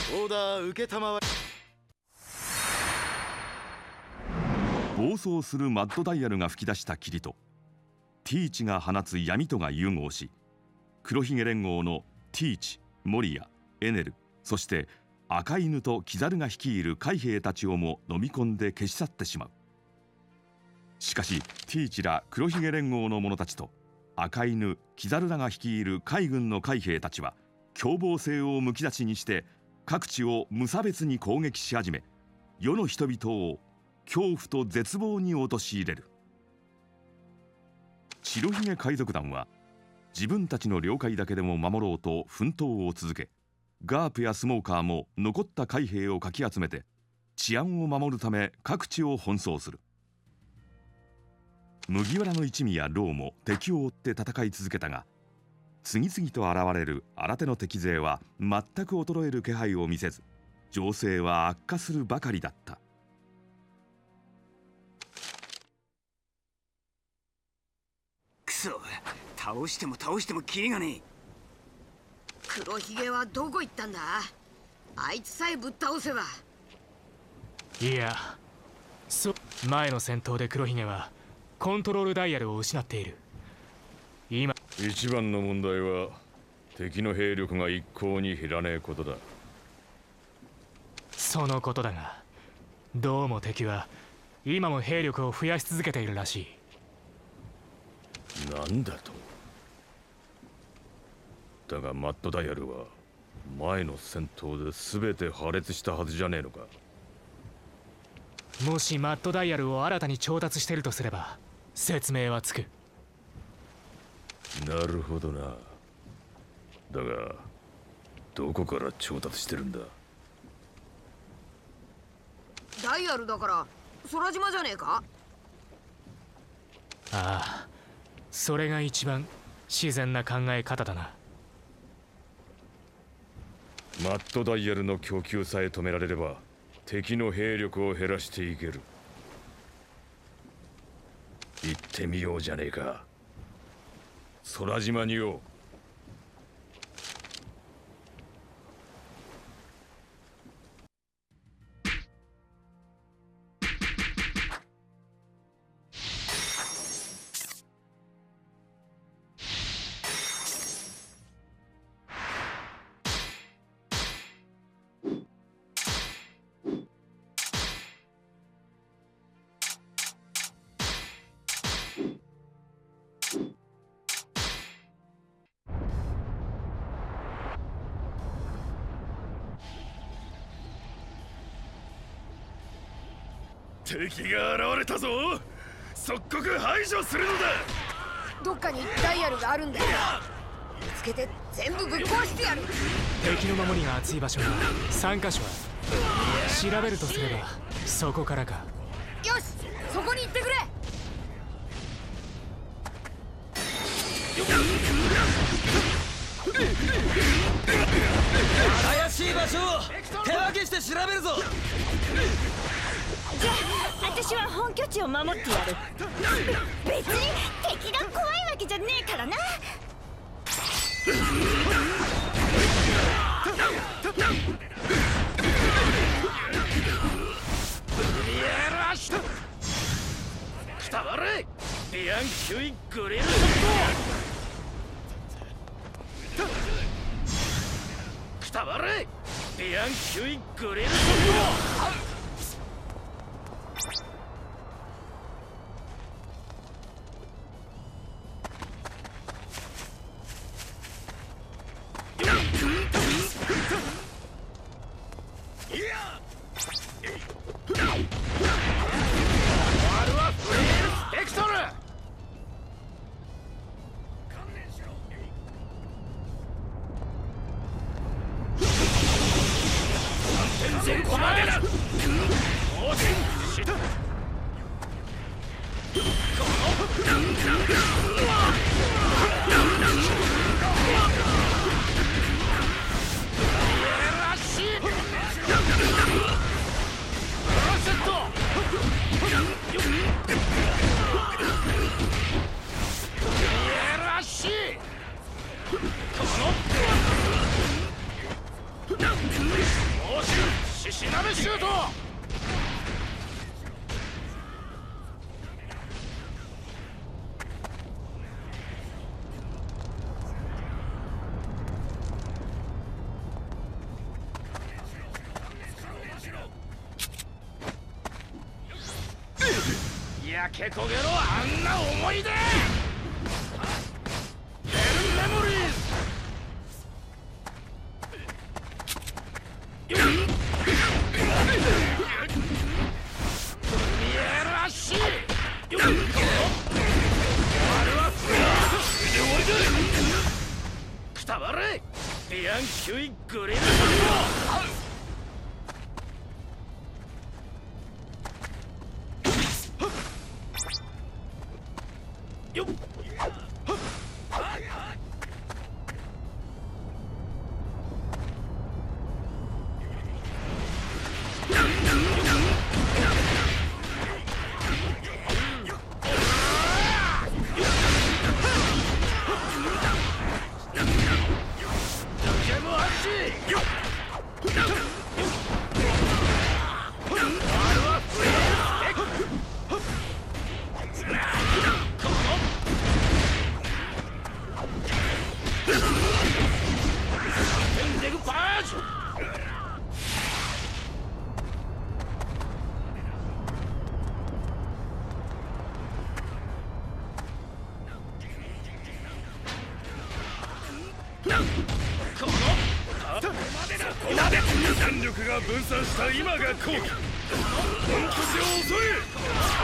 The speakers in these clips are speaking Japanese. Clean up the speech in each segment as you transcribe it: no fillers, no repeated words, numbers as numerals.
オーダー受けたまわり。 暴走するマッドダイヤルが噴き出した霧とティーチが放つ闇とが融合し、黒ひげ連合のティーチ、モリア、エネル、そして赤犬とキザルが率いる海兵たちをも飲み込んで消し去ってしまう。しかしティーチら黒ひげ連合の者たちと赤犬、キザルらが率いる海軍の海兵たちは凶暴性をむき出しにして各地を無差別に攻撃し始め、世の人々を恐怖と絶望に陥れる。白ひげ海賊団は自分たちの領海だけでも守ろうと奮闘を続け、ガープやスモーカーも残った海兵をかき集めて治安を守るため各地を奔走する。麦わらの一味やローも敵を追って戦い続けたが、次々と現れる新手の敵勢は全く衰える気配を見せず、情勢は悪化するばかりだった。 くそ、倒しても倒してもキリがねえ。 黒ひげはどこ行ったんだ？あいつさえぶっ倒せば。 いや、前の戦闘で黒ひげはコントロールダイヤルを失っている。今一番の問題は敵の兵力が一向に減らねえことだ。 そのことだが、どうも敵は今も兵力を増やし続けているらしい。なんだと。だがマッドダイヤルは前の戦闘で全て破裂したはずじゃねえのか。 もしマッドダイヤルを新たに調達しているとすれば説明はつく。 なるほどな。だがどこから調達してるんだ。 ダイヤルだから空島じゃねえか。 ああ、それが一番自然な考え方だな。 マッドダイヤルの供給さえ止められれば敵の兵力を減らしていける。行ってみようじゃねえか、空島によ。敵が現れたぞ。即刻排除するのだ。 どっかにダイヤルがあるんだよ。見つけて全部ぶっ壊してやる。 敵の守りが厚い場所が3カ所ある。調べるとすればそこからか。 よし、そこに行ってくれ。 怪しい場所を手分けして調べるぞ。 じゃあ私は本拠地を守ってやる。別に敵が怖いわけじゃねえからな。 くたばれビアンキュイグリルショット。くたばれビアンキュイグリルショット。 しなめシュート。焼け焦げろあんな思い出。ヘルメモリーズ。見える足。終わるわ。で終わりだ。くたばれ。ビアンキュイグリルサンド。よっ。戦力が分散した今が好機。本拠地を襲え。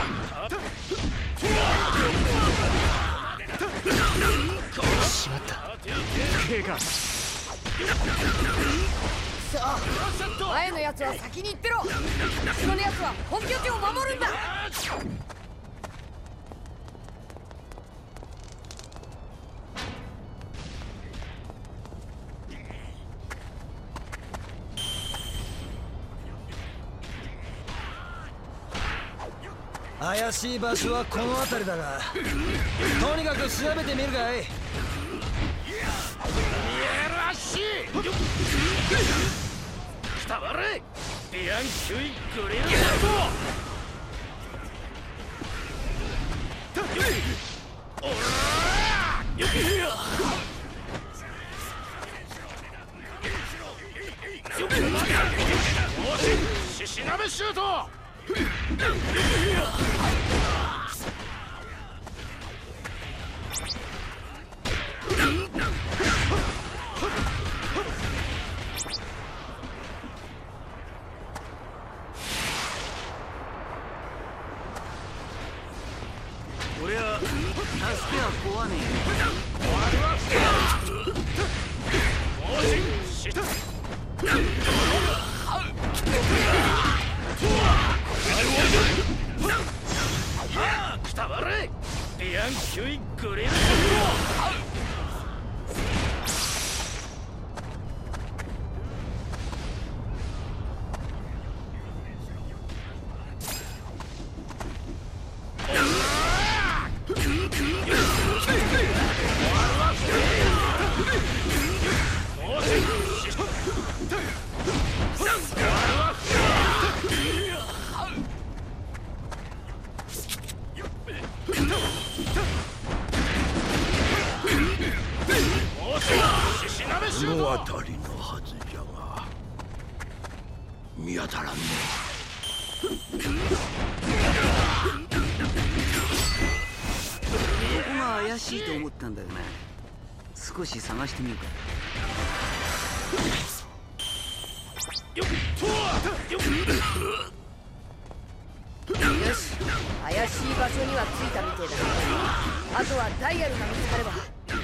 しまった。警官。 さあ、前のやつは先に行ってろ。後ろのやつは本拠地を守るんだ。 怪しい場所はこの辺りだが、とにかく調べてみるかい。 見える足。くたばれ。ビアンキュイグリルサンド。おらー。ししなめシュート。 俺は助けは壊ねくたばれ。ビアンキュイグリルサンド。 この辺りのはずじゃが見当たらんね。 ここが怪しいと思ったんだよな。少し探してみるか。 よし、怪しい場所には着いたみてえだ。あとはダイヤルが見つかれば。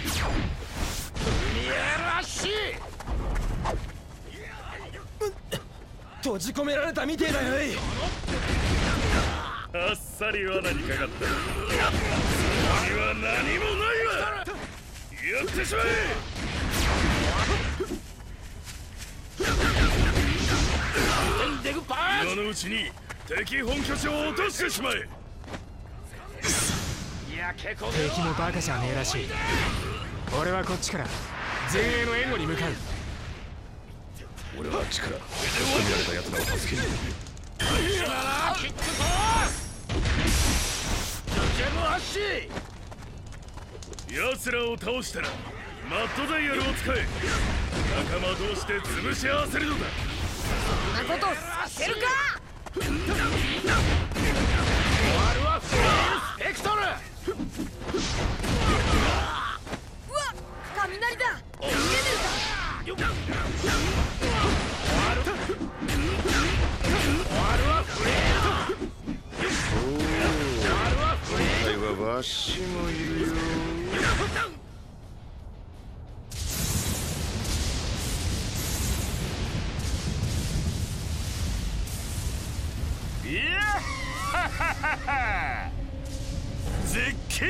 見える足。 閉じ込められたみてえだよ。 あっさり罠にかかった。そこには何もないわ。やってしまえ。今のうちに敵本拠地を落としてしまえ。 敵もバカじゃねえらしい。俺はこっちから前衛の援護に向かう。 俺はあっちから仕留められた奴らを助けに行く。 キックコースジェムアッシー。 奴らを倒したらマッドダイヤルを使え。仲間同士で潰し合わせるのだ。 そんなことさせるか。 終わるはフレールスペクトル。 うわっ雷だ。逃げてるか。 よっ終わるはフレール。終わるはフレール。 今回はわしもいるよ。 いやはははは絶景。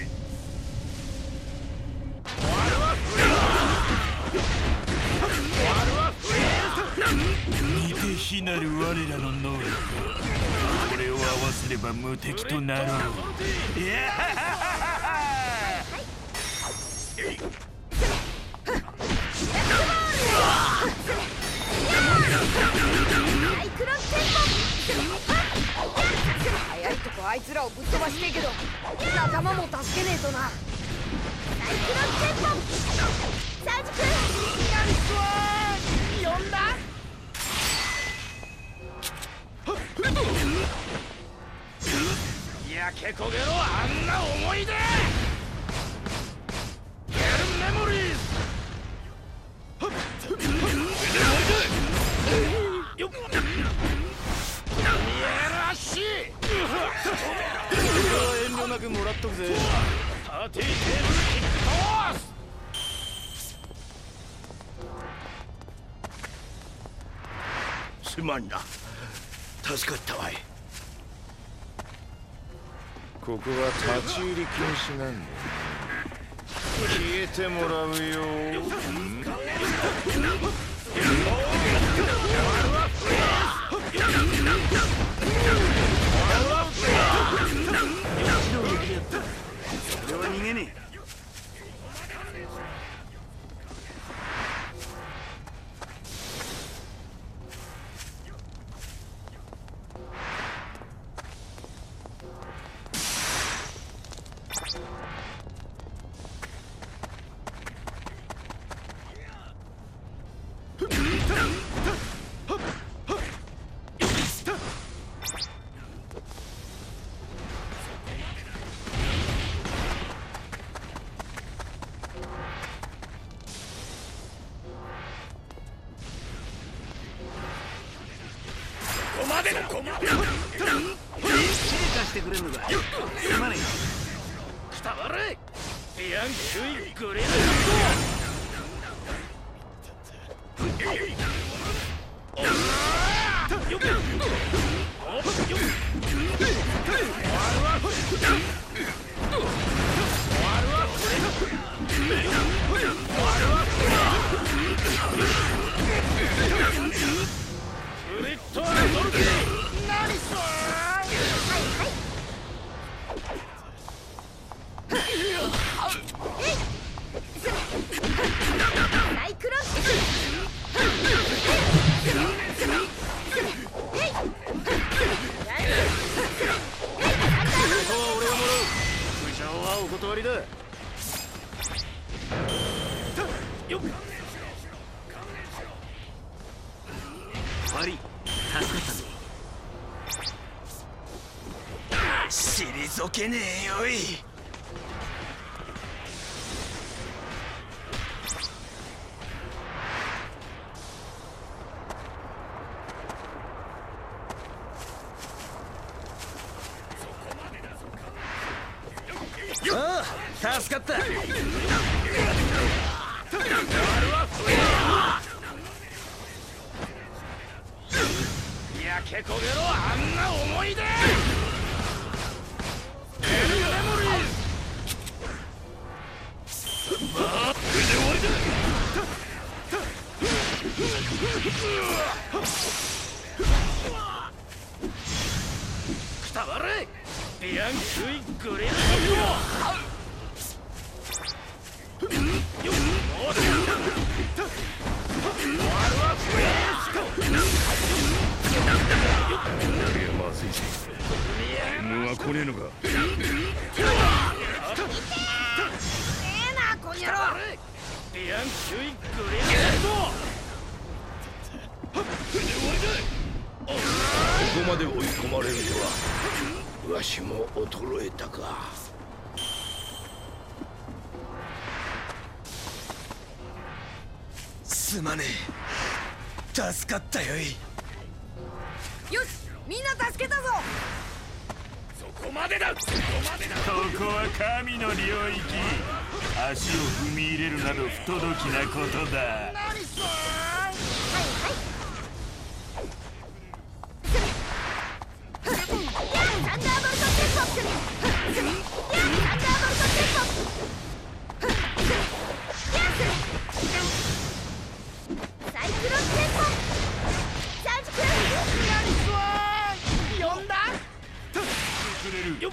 終わるはフレール。終わるはフレール。似て非なる我らの能力。これを合わせれば無敵となろう。いやはははは。 早いとこあいつらをぶっ飛ばしてえけど仲間も助けねえとな。 サイクロンテンポサージ君。 呼んだ。 焼け焦げろあんな思い出。ゲルメモリーズ。よっ見える足。遠慮なくもらっとくぜ。パーティーテーブルキックトース。 すまんな。助かったわい。 ここは立ち入り禁止なんだ。消えてもらうよ。 俺は逃げねえ。してくれんのか。すまねえ。来たわれ。ヤンキュイグレー退けねえよい。 ああ、助かった。 焼け焦げろあんな思い出。来たわれ。ヤンキュイグレード。よっ。終わるわフレー。 は来ねえのか。 なこの野郎。 ディアンキュイグレード。 ここまで追い込まれるとはわしも衰えたか。 すまねえ、助かったよい。 よし、みんな助けたぞ。 そこまでだ。 ここは神の領域。足を踏み入れるなど不届きなことだ。 何それ。サンダーボルトテンポ。サイクロンテンポ。サージクラン。呼んだ。 くれるよ。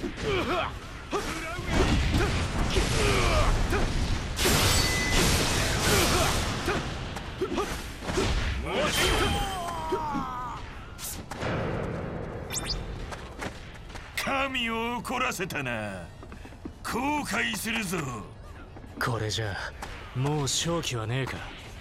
神を怒らせたな。後悔するぞ。 これじゃもう勝機はねえか。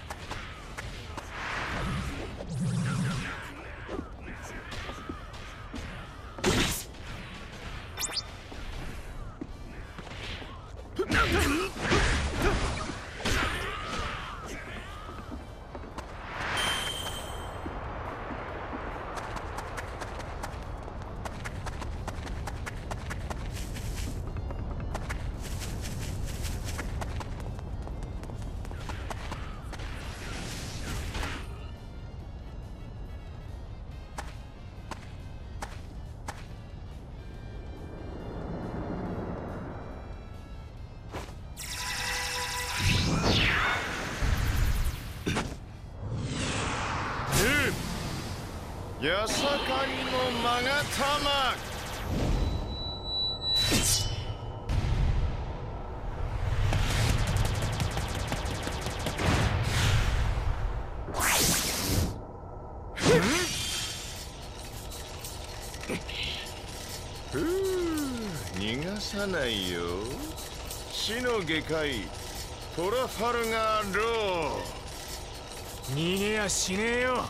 やさかりのまがたま。逃がさないよ。死の外科医トラファルガー・ロー。 逃げやしねえよ。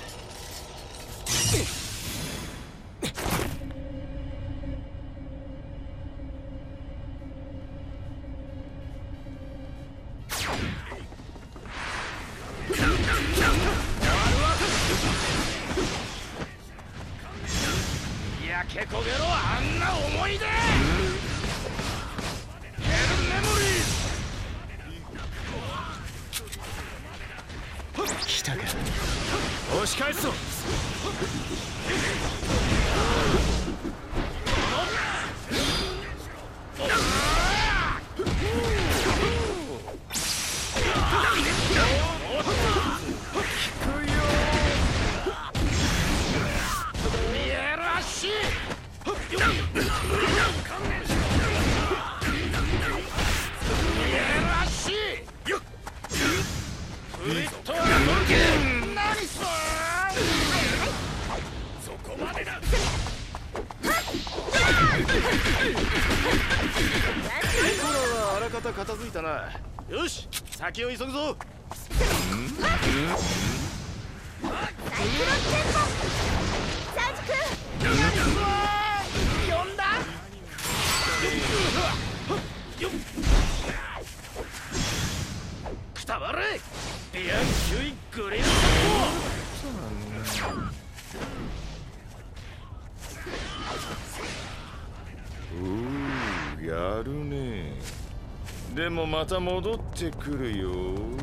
焼け焦げろ、あんな思い出。ヘルメモリー。 来たか。押し返すぞ。 あらかた片付いたな。よし、先を急ぐぞ。 サイクロンテンポ。サージク。呼んだ。 くたばれ。ディアンキュイグレード。やるね。でもまた戻ってくるよ。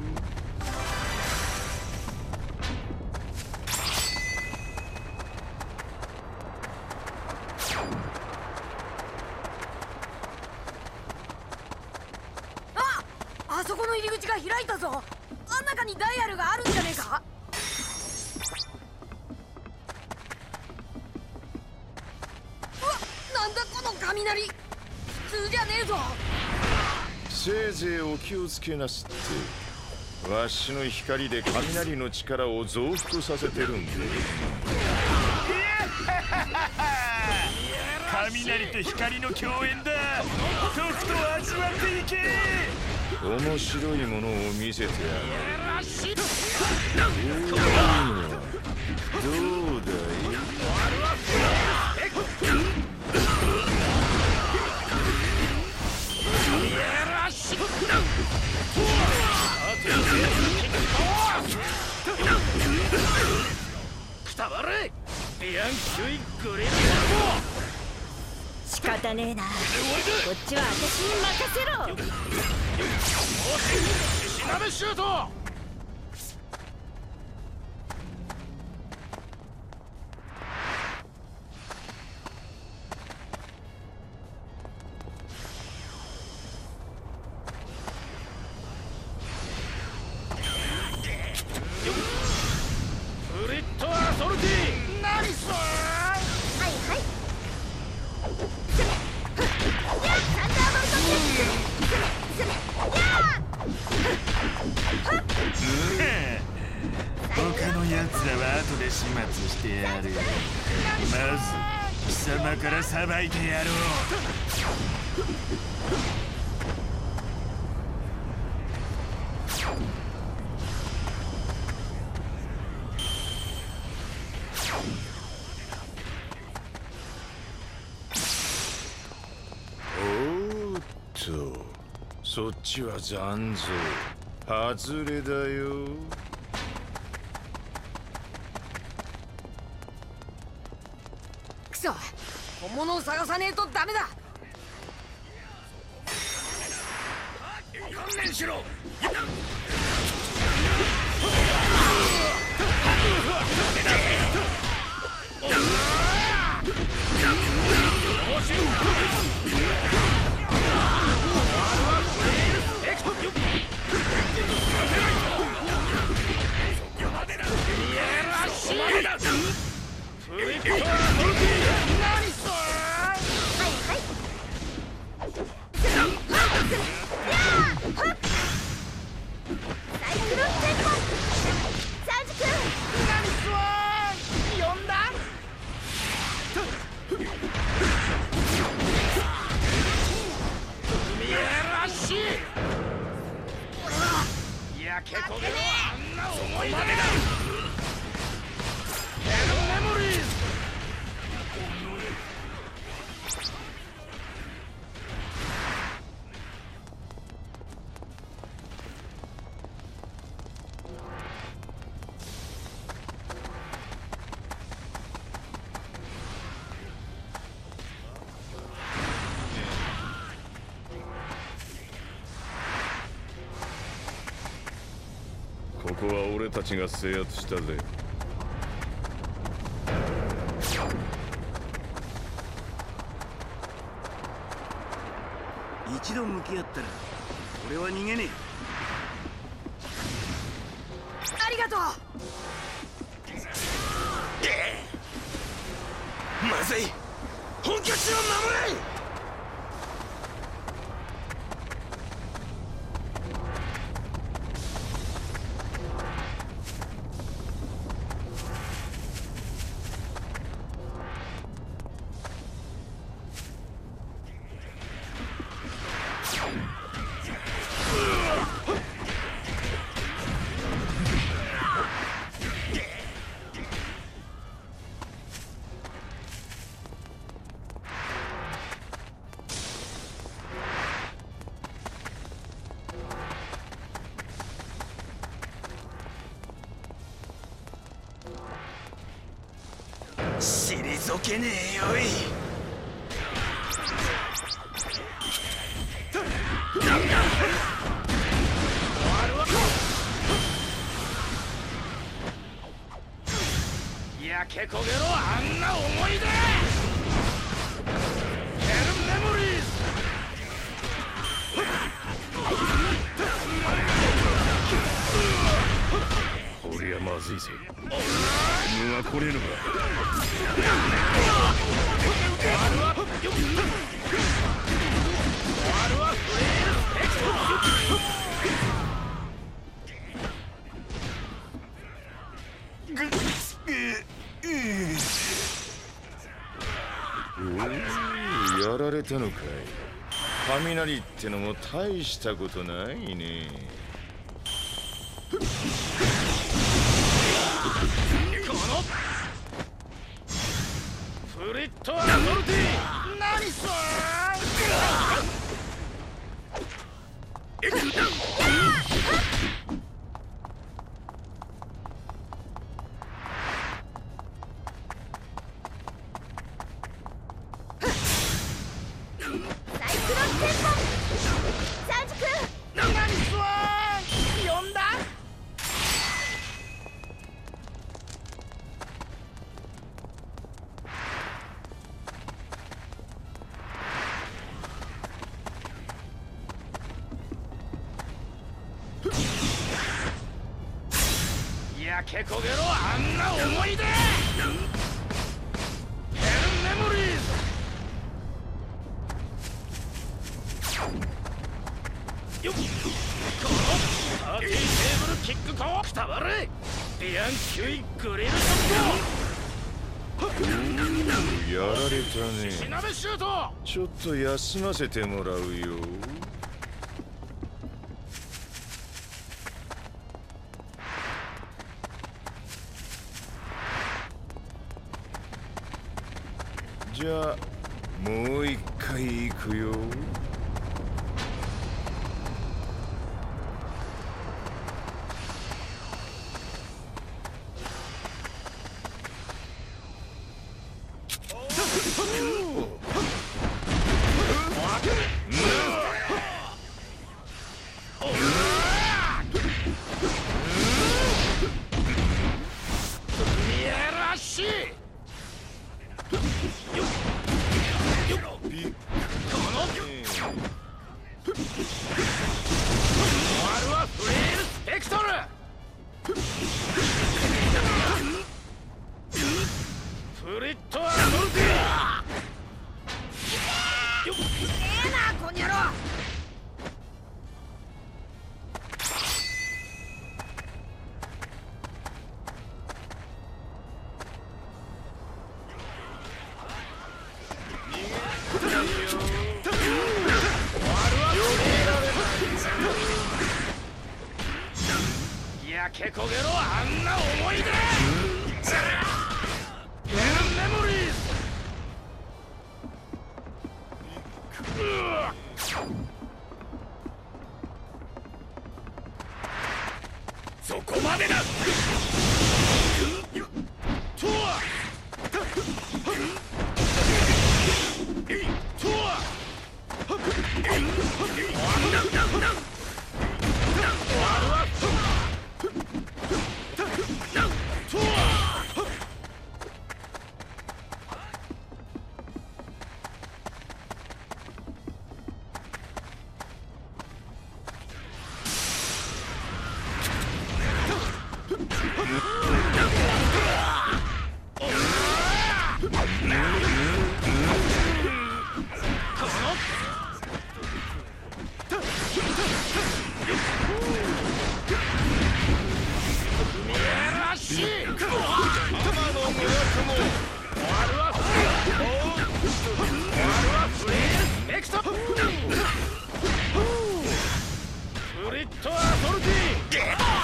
あそこの入り口が開いたぞ。あん中にダイヤルがあるんじゃねえか。うわ、なんだこの雷。普通じゃねえぞ。 せいぜいお気をつけなすって。わしの光で雷の力を増幅させてるんで。 雷と光の共演だ。とくと味わっていけ。 面白いものを見せてやる。どうだい？ くたばれビアンキュイグレー仕方ねえな。こっちは私に任せろ。 しなべシュート。フリットアソルティ。ナイス。 はいはい。サンダーボルト他のやつらは後で始末してやる。まず貴様からさばいてやろう。 そっちは残像外れだよ。 くそ、本物を探さねえとダメだ。 観念しろ。結構でもあんな思い出だ。ヘルメモリーズ。 ここは俺たちが制圧したぜ。 一度向き合ったら俺は逃げねえ。 ありがとう。 まずい、本拠地を守れ。退けねえよい。焼け焦げろあんな思い出。ヘルメモリーズ。 こりゃまずいぜ。無は来ねえのか。 やられたのかい。雷ってのも大したことないね。 このフリットアノルティ何それ。焼け焦げろあんな思い出。ヘルメモリーズ。よっ、このパーティーテーブルキックコーくたばれ。ビアンキュイグリルショット。 やられたね。 しなべシュート。 ちょっと休ませてもらうよ。じゃあもう一回行くよ。 フリットアノルティ。よっ、 こにゃろ。 焼け焦げろあんな思い出。ヘルメモリーズ。そこまでだ。とわフリットアソルティ。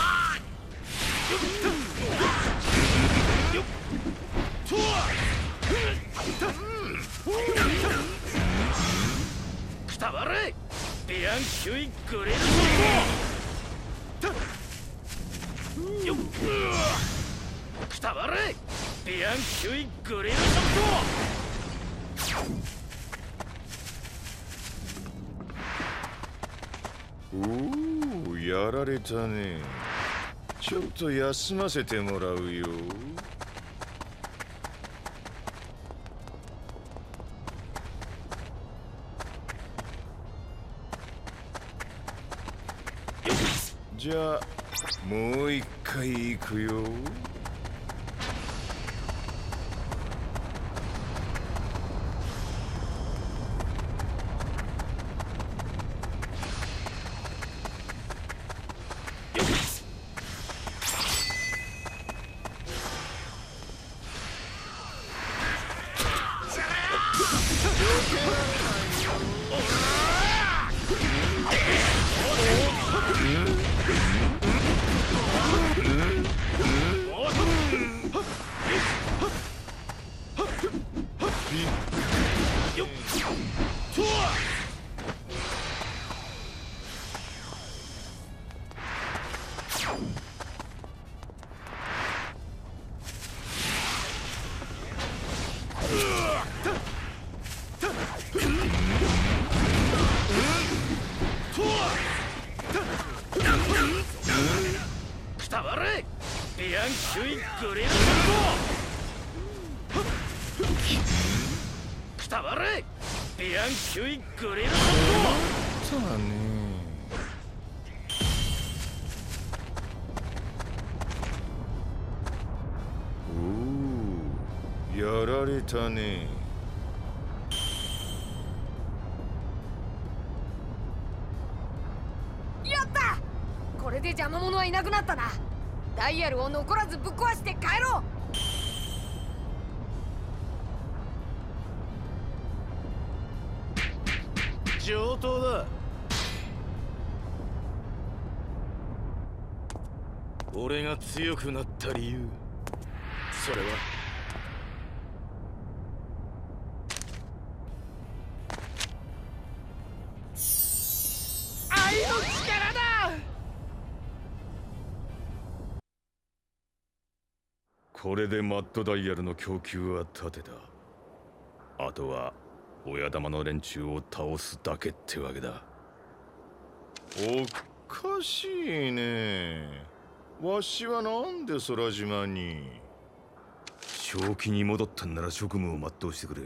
くたばれビアンキュイグリルショット。よっ、くたばれビアンキュイグリルショット。 おお、やられたね。ちょっと休ませてもらうよ。じゃあもう一回行くよ。 アンキュイグリルショットくたばれビアンキュイグリルショッさあねおおやられたね。 やった。これで邪魔者はいなくなったな。ダイヤルを残らずぶっ壊して帰ろう。 上等だ。俺が強くなった理由、それは愛の力だ。 これでマッドダイヤルの供給は立てた。あとは親玉の連中を倒すだけってわけだ。 おかしいね。わしはなんで空島に。 正気に戻ったんなら職務を全うしてくれ。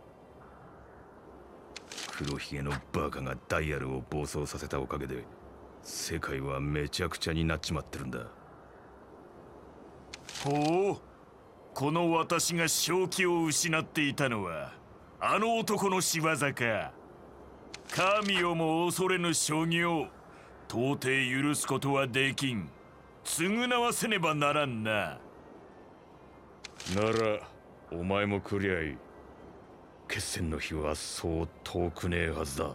黒ひげのバカがダイヤルを暴走させたおかげで世界はめちゃくちゃになっちまってるんだ。 ほう、この私が正気を失っていたのはあの男の仕業か。神をも恐れぬ所業、到底許すことはできん。償わせねばならんな。 ならお前も来りゃいい。決戦の日はそう遠くねえはずだ。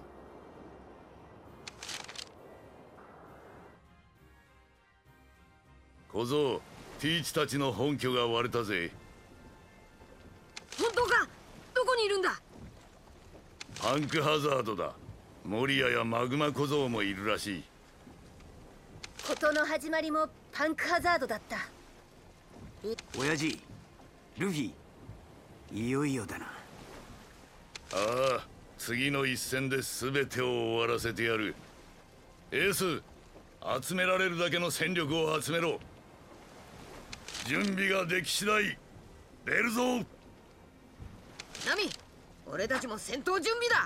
小僧、ティーチたちの本拠が割れたぜ。 本当か。どこにいるんだ。 パンクハザードだ。モリアやマグマ小僧もいるらしい。 事の始まりもパンクハザードだった。 親父、ルフィ、いよいよだな。 ああ、次の一戦で全てを終わらせてやる。エース、集められるだけの戦力を集めろ。準備ができ次第出るぞ。 ナミ、俺たちも戦闘準備だ。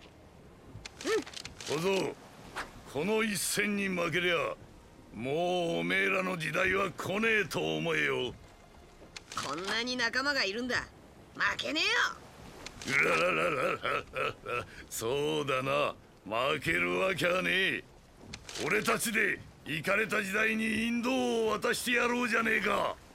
小僧、この一戦に負けりゃもうおめえらの時代は来ねえと思えよ。 こんなに仲間がいるんだ。負けねえよ。 うらららららら、そうだな、負けるわけはねえ。俺たちでイカれた時代に引導を渡してやろうじゃねえか。